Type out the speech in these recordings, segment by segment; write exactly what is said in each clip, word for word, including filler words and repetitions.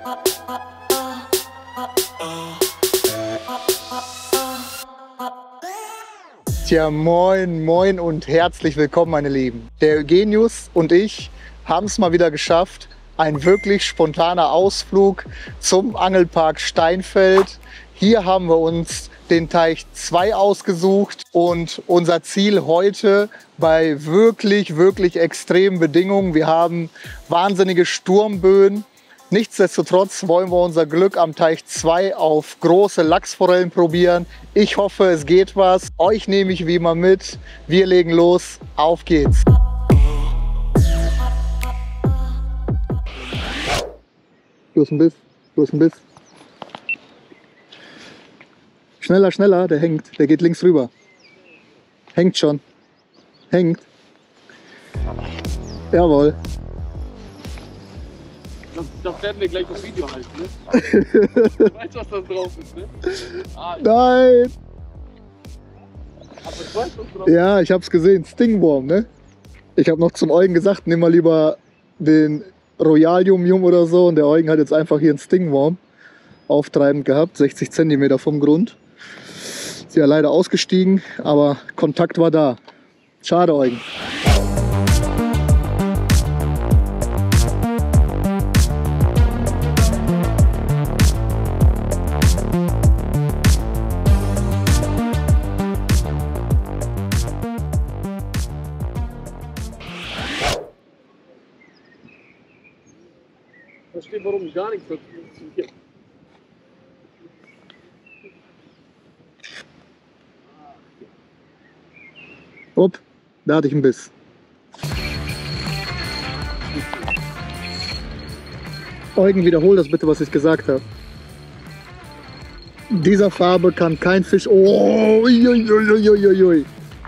Tja, moin, moin und herzlich willkommen, meine Lieben. Der Eugenius und ich haben es mal wieder geschafft. Ein wirklich spontaner Ausflug zum Angelpark Steinfeld. Hier haben wir uns den Teich zwei ausgesucht und unser Ziel heute bei wirklich, wirklich extremen Bedingungen. Wir haben wahnsinnige Sturmböen. Nichtsdestotrotz wollen wir unser Glück am Teich zwei auf große Lachsforellen probieren. Ich hoffe, es geht was. Euch nehme ich wie immer mit. Wir legen los. Auf geht's. Los ein Biss, los ein Biss. Schneller, schneller, der hängt. Der geht links rüber. Hängt schon. Hängt. Jawohl. Das, das werden wir gleich das Video halten, ne? Du weißt, was da drauf ist, ne? Ah, Nein! aber du weißt, was drauf Ja, ich hab's gesehen. Stingworm, ne? Ich habe noch zum Eugen gesagt, nimm mal lieber den Royal Yum Yum oder so. Und der Eugen hat jetzt einfach hier einen Stingworm auftreibend gehabt, sechzig Zentimeter vom Grund. Ist ja leider ausgestiegen, aber Kontakt war da. Schade, Eugen. Ich verstehe, warum gar nichts dazu funktioniert. Upp, da hatte ich einen Biss. Eugen, wiederhol das bitte, was ich gesagt habe. Dieser Farbe kann kein Fisch... Oh, ui, ui, ui, ui, ui.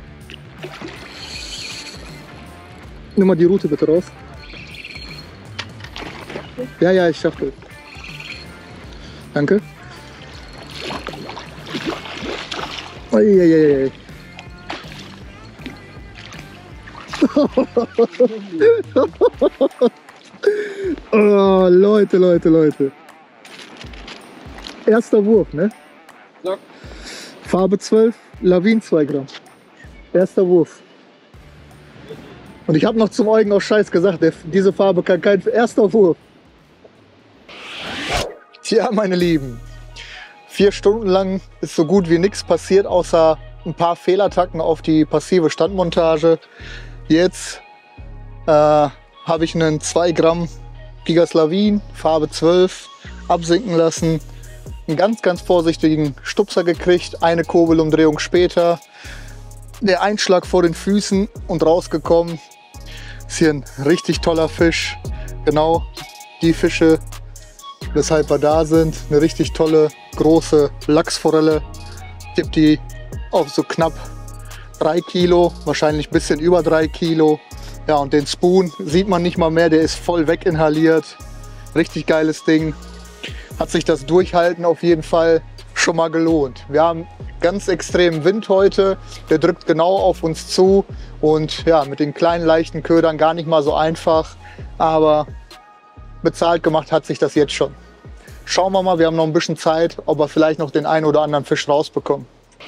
Nimm mal die Rute bitte raus. Ja, ja, ich schaffe das. Danke. Ui, ui, ui, ui. Oh, Leute, Leute, Leute. Erster Wurf, ne? Sag. Farbe zwölf, Lawin zwei Gramm. Erster Wurf. Und ich habe noch zum Eugen auch Scheiß gesagt, der, diese Farbe kann kein... Erster Wurf. Tja, meine Lieben. Vier Stunden lang ist so gut wie nichts passiert, außer ein paar Fehlattacken auf die passive Standmontage. Jetzt äh, habe ich einen zwei Gramm Gigas Lawin, Farbe zwölf, absinken lassen. Einen ganz, ganz vorsichtigen Stupser gekriegt, eine Kurbelumdrehung später. Der Einschlag vor den Füßen und rausgekommen. Ist hier ein richtig toller Fisch. Genau die Fische, weshalb wir da sind. Eine richtig tolle, große Lachsforelle. Ich habe die auf so knapp drei Kilo, wahrscheinlich ein bisschen über drei Kilo. Ja, und den Spoon sieht man nicht mal mehr, der ist voll weginhaliert. Richtig geiles Ding. Hat sich das Durchhalten auf jeden Fall schon mal gelohnt. Wir haben ganz extremen Wind heute, der drückt genau auf uns zu und ja, mit den kleinen leichten Ködern gar nicht mal so einfach, aber bezahlt gemacht hat sich das jetzt schon. Schauen wir mal, wir haben noch ein bisschen Zeit, ob wir vielleicht noch den einen oder anderen Fisch rausbekommen.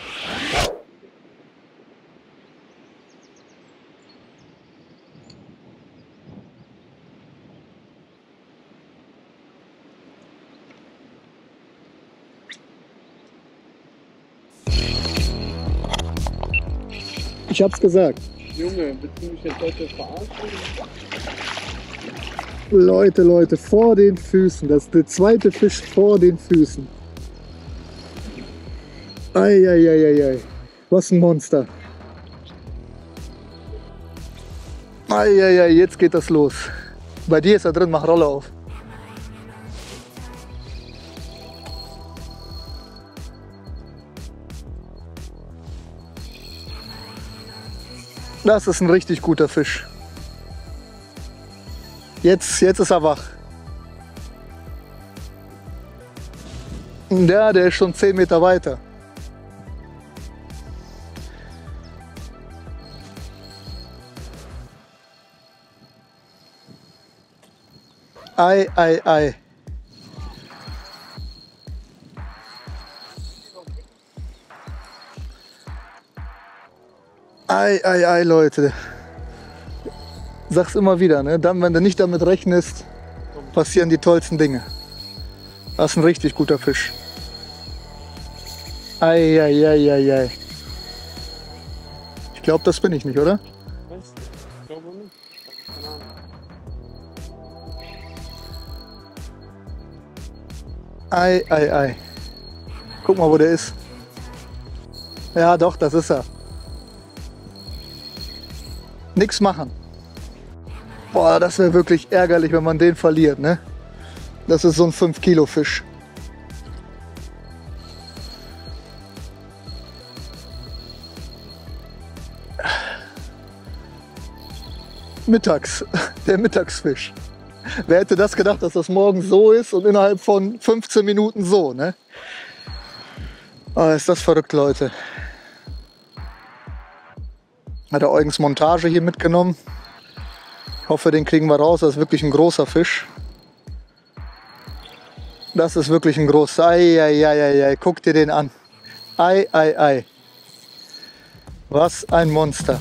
Ich hab's gesagt. Junge, willst du mich jetzt heute verarschen? Leute, Leute, vor den Füßen. Das ist der zweite Fisch vor den Füßen. Eieieiei. Was ein Monster. Eieiei, jetzt geht das los. Bei dir ist er drin, mach Rolle auf. Das ist ein richtig guter Fisch. Jetzt, jetzt ist er wach. Ja, der ist schon zehn Meter weiter. Ei, ei, ei. Ei, ei, ei, Leute. Sag's immer wieder, ne? Dann, wenn du nicht damit rechnest, passieren die tollsten Dinge. Das ist ein richtig guter Fisch. Ei, ei, ei, ei, ei. Ich glaube, das bin ich nicht, oder? Was? Ich glaube nicht. Keine Ahnung. Ei, ei, ei. Guck mal, wo der ist. Ja, doch, das ist er. Nix machen. Boah, das wäre wirklich ärgerlich, wenn man den verliert, ne? Das ist so ein fünf Kilo Fisch. Mittags, der Mittagsfisch. Wer hätte das gedacht, dass das morgens so ist und innerhalb von fünfzehn Minuten so, ne? Oh, ist das verrückt, Leute. Hat der Eugens Montage hier mitgenommen. Ich hoffe, den kriegen wir raus. Das ist wirklich ein großer Fisch. Das ist wirklich ein großer. Ei, ei, ei, ei, ei. Guck dir den an. Ei, ei, ei. Was ein Monster.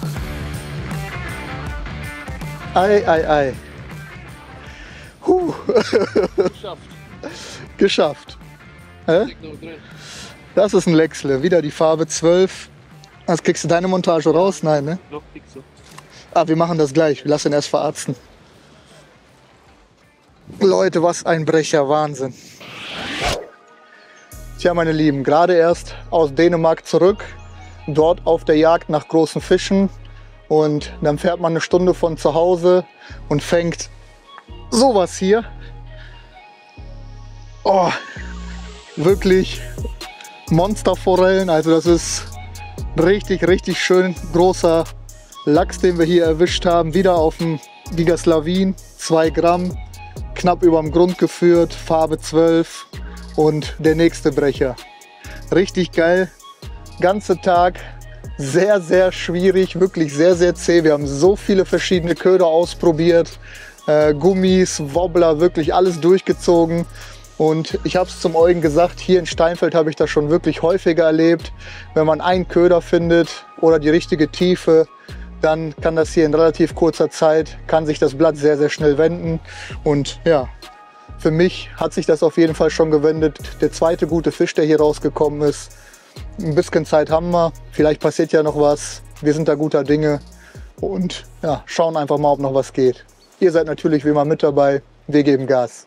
Ei, ei, ei. Huh. Geschafft. Geschafft. Hä? Liegt noch drin. Das ist ein Lechsle. Wieder die Farbe zwölf. Also kriegst du deine Montage raus? Nein, ne? Noch dick so. Ah, wir machen das gleich. Wir lassen ihn erst verarzten. Leute, was ein Brecher. Wahnsinn. Tja, meine Lieben, gerade erst aus Dänemark zurück. Dort auf der Jagd nach großen Fischen. Und dann fährt man eine Stunde von zu Hause und fängt sowas hier. Oh, wirklich Monsterforellen. Also das ist richtig, richtig schön großer Lachs, den wir hier erwischt haben. Wieder auf dem Gigaslavin, zwei Gramm, knapp über dem Grund geführt, Farbe zwölf und der nächste Brecher. Richtig geil, ganze Tag. Sehr, sehr schwierig, wirklich sehr, sehr zäh. Wir haben so viele verschiedene Köder ausprobiert, äh, Gummis, Wobbler, wirklich alles durchgezogen. Und ich habe es zum Eugen gesagt, hier in Steinfeld habe ich das schon wirklich häufiger erlebt. Wenn man einen Köder findet oder die richtige Tiefe, dann kann das hier in relativ kurzer Zeit, kann sich das Blatt sehr, sehr schnell wenden. Und ja, für mich hat sich das auf jeden Fall schon gewendet. Der zweite gute Fisch, der hier rausgekommen ist. Ein bisschen Zeit haben wir, vielleicht passiert ja noch was. Wir sind da guter Dinge und ja, schauen einfach mal, ob noch was geht. Ihr seid natürlich wie immer mit dabei. Wir geben Gas.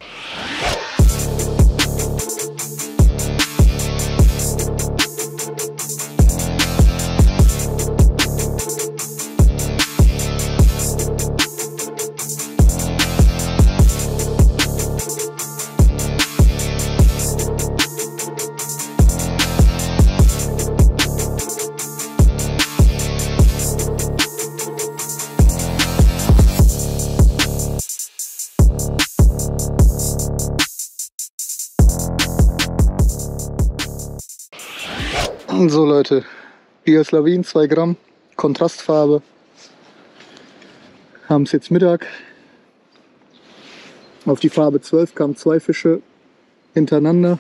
So Leute, Gigaslavin, zwei Gramm, Kontrastfarbe. Haben es jetzt Mittag. Auf die Farbe zwölf kamen zwei Fische hintereinander.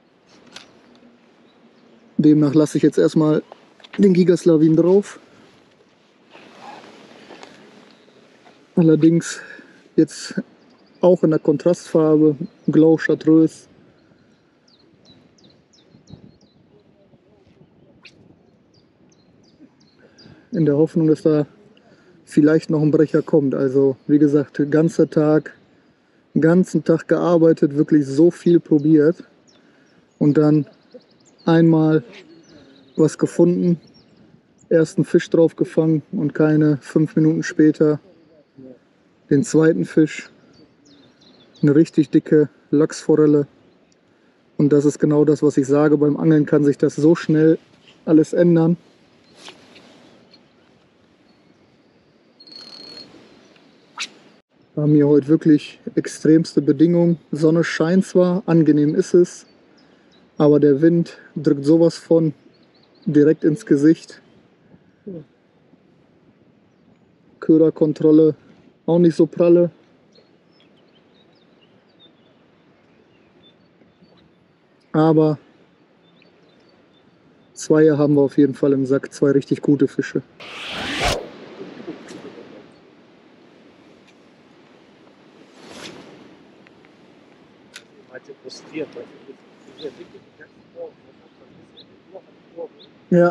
Demnach lasse ich jetzt erstmal den Gigaslavin drauf. Allerdings jetzt auch in der Kontrastfarbe, Glow Chartreuse. In der Hoffnung, dass da vielleicht noch ein Brecher kommt. Also wie gesagt, ganzer Tag, ganzen Tag gearbeitet, wirklich so viel probiert und dann einmal was gefunden, ersten Fisch drauf gefangen und keine fünf Minuten später den zweiten Fisch, eine richtig dicke Lachsforelle. Und das ist genau das, was ich sage, beim Angeln kann sich das so schnell alles ändern. Wir haben hier heute wirklich extremste Bedingungen. Sonne scheint zwar, angenehm ist es, aber der Wind drückt sowas von direkt ins Gesicht. Köderkontrolle auch nicht so pralle. Aber zwei haben wir auf jeden Fall im Sack, zwei richtig gute Fische. Ja.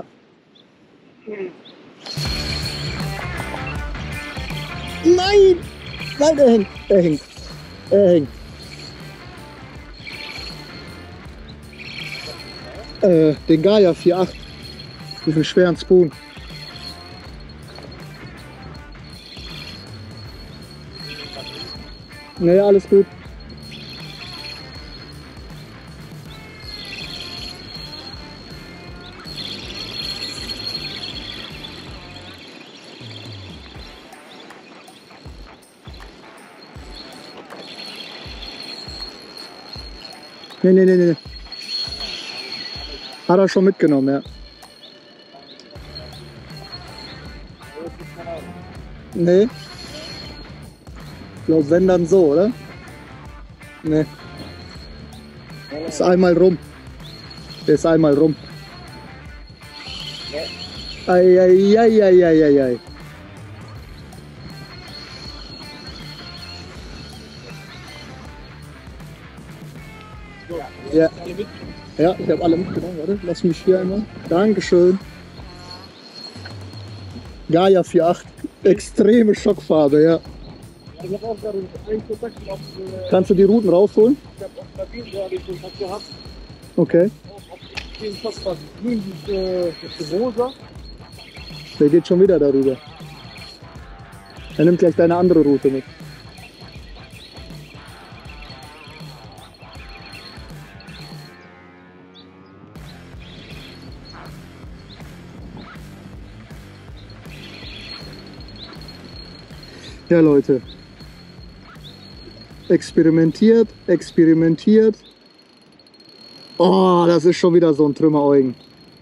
Nein! Nein, er hängt. Er hängt. Er hängt. Äh, den Gaia vier Komma acht. Wie viel schweren Spoon? Naja, alles gut. Nee, nee, nee, nee. Hat er schon mitgenommen, ja. Nee. Ich glaube, wenn dann so, oder? Nee. Ist einmal rum. Der ist einmal rum. Ei, ei, ei, ei, ei, ei, ei. Ja. Ja, ich habe alle mitgenommen. Warte, lass mich hier einmal. Dankeschön. Gaia vier Komma acht. Extreme Schockfarbe, ja. Ich habe auch gerade einen Kontakt auf. Kannst du die Routen rausholen? Ich habe auf Kabinen gerade Kontakt gehabt. Okay. Auf extrem Schockfarbe. Grün, das rosa. Der geht schon wieder darüber. Er nimmt gleich deine andere Route mit. Ja, Leute. Experimentiert, experimentiert. Oh, das ist schon wieder so ein Trümmereugen.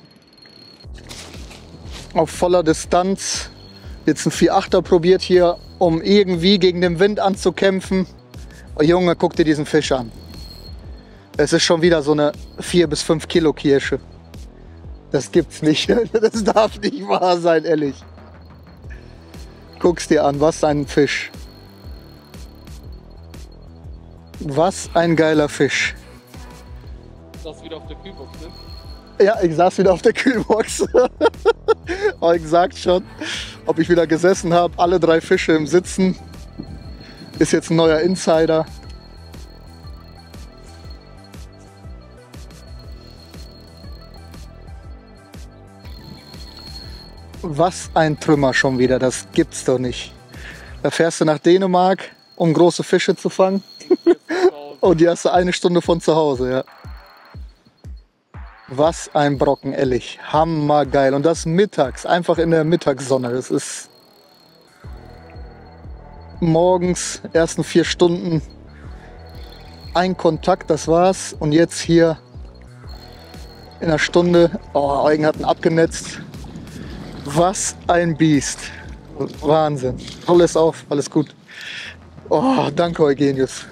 Auf voller Distanz jetzt ein vier Komma achter probiert hier, um irgendwie gegen den Wind anzukämpfen. Oh, Junge, guck dir diesen Fisch an. Es ist schon wieder so eine vier bis fünf Kilo Kirsche. Das gibt's nicht. Das darf nicht wahr sein, ehrlich. Guck's dir an, was ein Fisch. Was ein geiler Fisch. Das ist wieder auf der Kühlbox, ne? Ja, ich saß wieder auf der Kühlbox. Eugen sagt schon, ob ich wieder gesessen habe. Alle drei Fische im Sitzen. Ist jetzt ein neuer Insider. Was ein Trümmer schon wieder, das gibt's doch nicht. Da fährst du nach Dänemark, um große Fische zu fangen. Und die hast du eine Stunde von zu Hause, ja. Was ein Brocken, ehrlich. Hammergeil. Und das mittags, einfach in der Mittagssonne. Das ist morgens, ersten vier Stunden, ein Kontakt, das war's. Und jetzt hier in einer Stunde, oh, Eugen hat ihn abgenetzt. Was ein Biest. Wahnsinn. Alles auf, alles gut. Oh, danke Eugenius.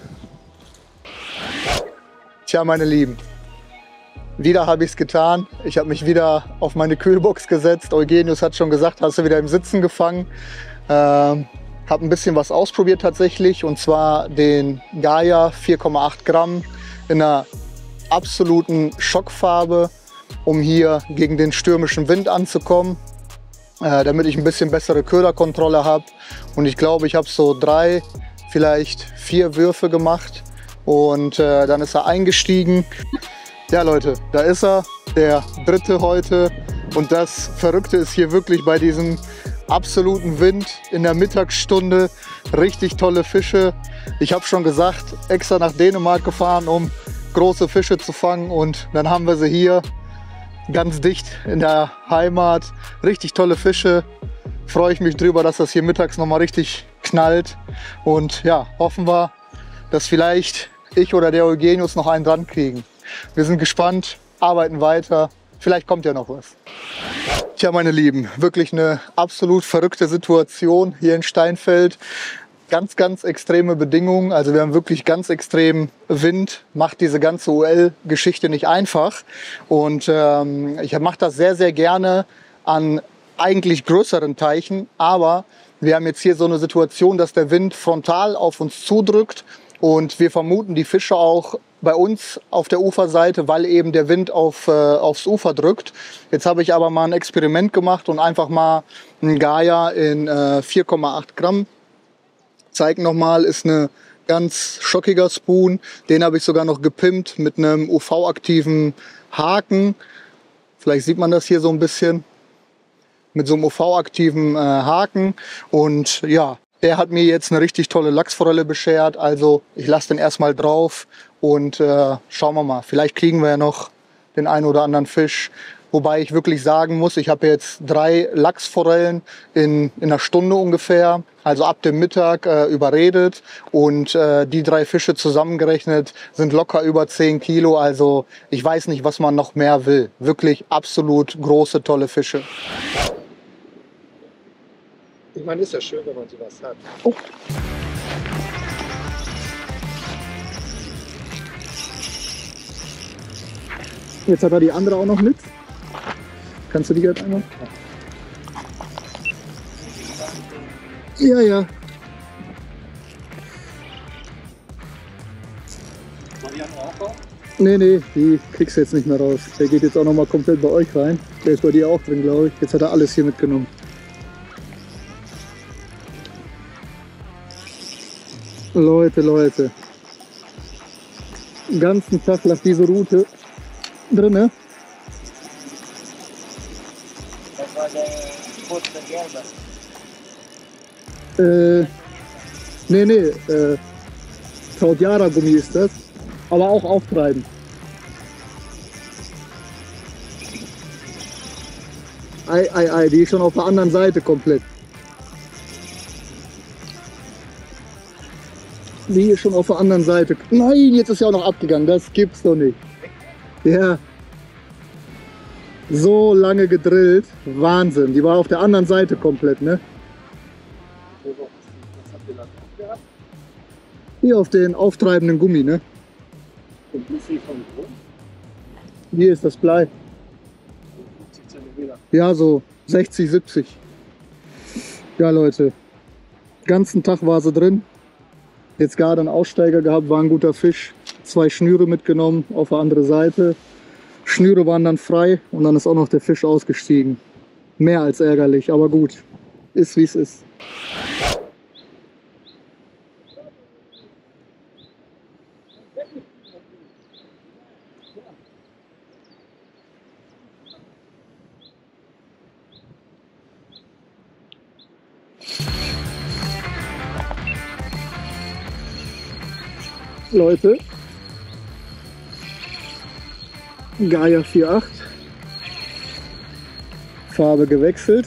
Tja, meine Lieben. Wieder habe ich es getan. Ich habe mich wieder auf meine Kühlbox gesetzt. Eugenius hat schon gesagt, hast du wieder im Sitzen gefangen. Ähm, habe ein bisschen was ausprobiert tatsächlich. Und zwar den Gaia vier Komma acht Gramm in einer absoluten Schockfarbe, um hier gegen den stürmischen Wind anzukommen. Äh, damit ich ein bisschen bessere Köderkontrolle habe. Und ich glaube, ich habe so drei, vielleicht vier Würfe gemacht. Und äh, dann ist er eingestiegen. Ja Leute, da ist er, der dritte heute. Und das Verrückte ist hier wirklich bei diesem absoluten Wind in der Mittagsstunde. Richtig tolle Fische. Ich habe schon gesagt, extra nach Dänemark gefahren, um große Fische zu fangen. Und dann haben wir sie hier. Ganz dicht in der Heimat, richtig tolle Fische. Freue ich mich drüber, dass das hier mittags noch mal richtig knallt. Und ja, hoffen wir, dass vielleicht ich oder der Eugenius noch einen dran kriegen. Wir sind gespannt, arbeiten weiter. Vielleicht kommt ja noch was. Tja, meine Lieben, wirklich eine absolut verrückte Situation hier in Steinfeld. Ganz, ganz extreme Bedingungen. Also wir haben wirklich ganz extremen Wind. Macht diese ganze U L-Geschichte nicht einfach. Und ähm, ich mache das sehr, sehr gerne an eigentlich größeren Teichen. Aber wir haben jetzt hier so eine Situation, dass der Wind frontal auf uns zudrückt. Und wir vermuten, die Fische auch bei uns auf der Uferseite, weil eben der Wind auf, äh, aufs Ufer drückt. Jetzt habe ich aber mal ein Experiment gemacht und einfach mal einen Gaia in äh, vier Komma acht Gramm. Zeigen nochmal, ist eine ganz schockiger Spoon. Den habe ich sogar noch gepimpt mit einem U V-aktiven Haken. Vielleicht sieht man das hier so ein bisschen. Mit so einem U V-aktiven äh, Haken. Und ja, der hat mir jetzt eine richtig tolle Lachsforelle beschert. Also ich lasse den erstmal drauf und äh, schauen wir mal. Vielleicht kriegen wir ja noch den einen oder anderen Fisch. Wobei ich wirklich sagen muss, ich habe jetzt drei Lachsforellen in, in einer Stunde ungefähr, also ab dem Mittag äh, überredet. Und äh, die drei Fische zusammengerechnet sind locker über zehn Kilo. Also ich weiß nicht, was man noch mehr will. Wirklich absolut große, tolle Fische. Ich meine, ist ja schön, wenn man sowas hat. Oh. Jetzt hat er die andere auch noch mit. Kannst du die jetzt einmal? Ja, ja. Nee, nee, die kriegst du jetzt nicht mehr raus. Der geht jetzt auch noch mal komplett bei euch rein. Der ist bei dir auch drin, glaube ich. Jetzt hat er alles hier mitgenommen. Leute, Leute. Den ganzen Tag lag diese Route drin, ne? Das war der kurze Gelbe. Äh, nee, nee, äh, Tautjara-Gummi ist das, aber auch auftreiben. Ei, ei, ei, die ist schon auf der anderen Seite komplett. Die ist schon auf der anderen Seite. Nein, jetzt ist sie auch noch abgegangen, das gibt's doch nicht. Ja. So lange gedrillt, Wahnsinn. Die war auf der anderen Seite komplett, ne? Hier auf den auftreibenden Gummi, ne? Hier ist das Blei. Ja, so sechzig, siebzig. Ja, Leute. Den ganzen Tag war sie drin. Jetzt gerade einen Aussteiger gehabt, war ein guter Fisch. Zwei Schnüre mitgenommen auf der andere Seite. Schnüre waren dann frei und dann ist auch noch der Fisch ausgestiegen. Mehr als ärgerlich, aber gut. Ist wie es ist. Leute, Gaia vier Komma acht, Farbe gewechselt.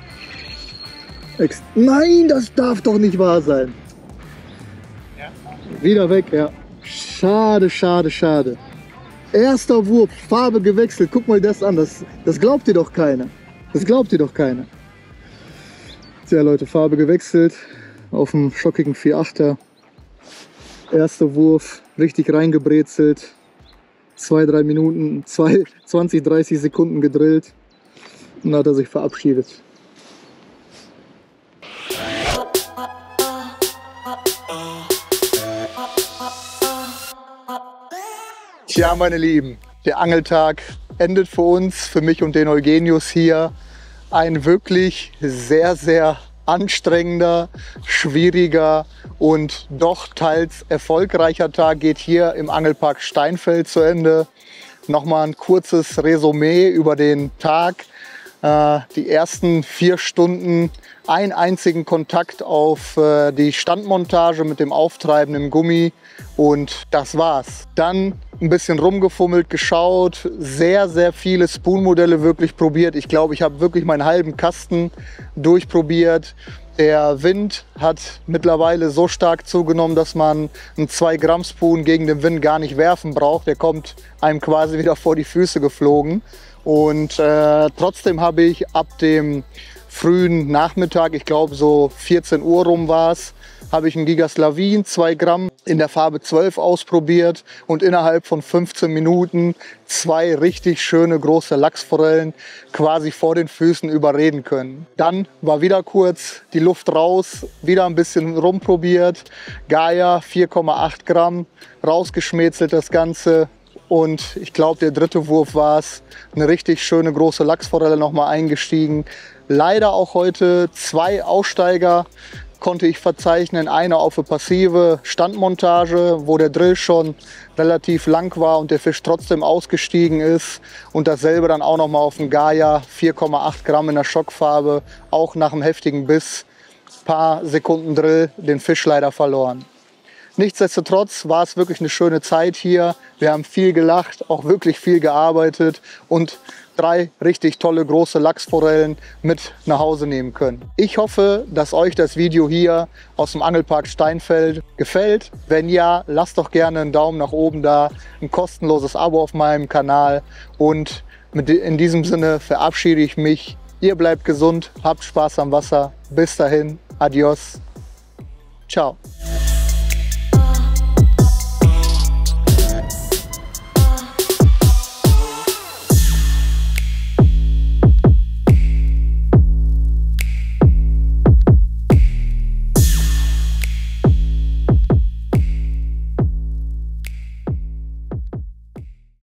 Ex Nein, das darf doch nicht wahr sein. Ja. Wieder weg, ja. Schade, schade, schade. Erster Wurf, Farbe gewechselt. Guck mal das an, das, das glaubt dir doch keiner. Das glaubt dir doch keiner. Tja Leute, Farbe gewechselt auf dem schockigen vier Komma achter. Erster Wurf, richtig reingebrezelt, zwei, drei Minuten, zwei, zwanzig, dreißig Sekunden gedrillt und dann hat er sich verabschiedet. Tja, meine Lieben, der Angeltag endet für uns, für mich und den Eugenius hier. Ein wirklich sehr, sehr anstrengender, schwieriger und doch teils erfolgreicher Tag geht hier im Angelpark Steinfeld zu Ende. Nochmal ein kurzes Resümee über den Tag. Äh, die ersten vier Stunden einen einzigen Kontakt auf äh, die Standmontage mit dem auftreibenden Gummi und das war's. Dann ein bisschen rumgefummelt, geschaut, sehr, sehr viele Spoon-Modelle wirklich probiert. Ich glaube, ich habe wirklich meinen halben Kasten durchprobiert. Der Wind hat mittlerweile so stark zugenommen, dass man einen zwei Gramm Spoon gegen den Wind gar nicht werfen braucht. Der kommt einem quasi wieder vor die Füße geflogen. Und äh, trotzdem habe ich ab dem frühen Nachmittag, ich glaube so vierzehn Uhr rum war es, habe ich einen Giga Slavin, zwei Gramm in der Farbe zwölf ausprobiert und innerhalb von fünfzehn Minuten zwei richtig schöne große Lachsforellen quasi vor den Füßen überreden können. Dann war wieder kurz die Luft raus, wieder ein bisschen rumprobiert. Gaia vier Komma acht Gramm, rausgeschmätzelt das Ganze. Und ich glaube, der dritte Wurf war es. Eine richtig schöne große Lachsforelle nochmal eingestiegen. Leider auch heute zwei Aussteiger konnte ich verzeichnen. Eine auf eine passive Standmontage, wo der Drill schon relativ lang war und der Fisch trotzdem ausgestiegen ist. Und dasselbe dann auch nochmal auf dem Gaia, vier Komma acht Gramm in der Schockfarbe, auch nach einem heftigen Biss. Paar Sekunden Drill, den Fisch leider verloren. Nichtsdestotrotz war es wirklich eine schöne Zeit hier. Wir haben viel gelacht, auch wirklich viel gearbeitet und drei richtig tolle große Lachsforellen mit nach Hause nehmen können. Ich hoffe, dass euch das Video hier aus dem Angelpark Steinfeld gefällt. Wenn ja, lasst doch gerne einen Daumen nach oben da, ein kostenloses Abo auf meinem Kanal. Und mit in diesem Sinne verabschiede ich mich. Ihr bleibt gesund, habt Spaß am Wasser. Bis dahin, adios, ciao.